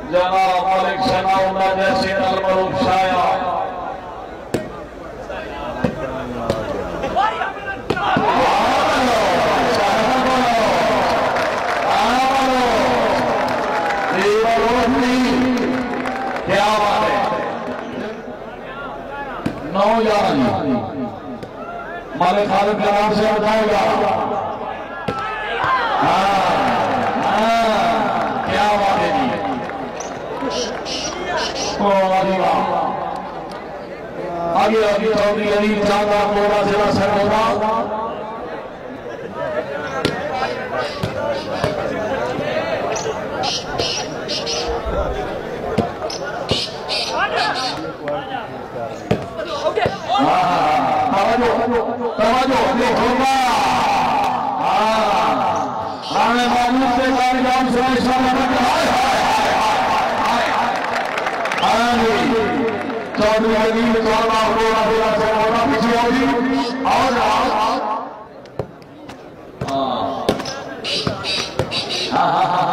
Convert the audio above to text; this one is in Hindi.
जनाब मलिक सनाउल्लाह जैसे अलमरूफ शायर क्या बात है 9-11 मलिक खालिद के नाम से उठाएगा। क्या बात है जी। आगे आगे चौधरी अनील चांद मोड़ा जिला सरगोदा चौधरी अनील और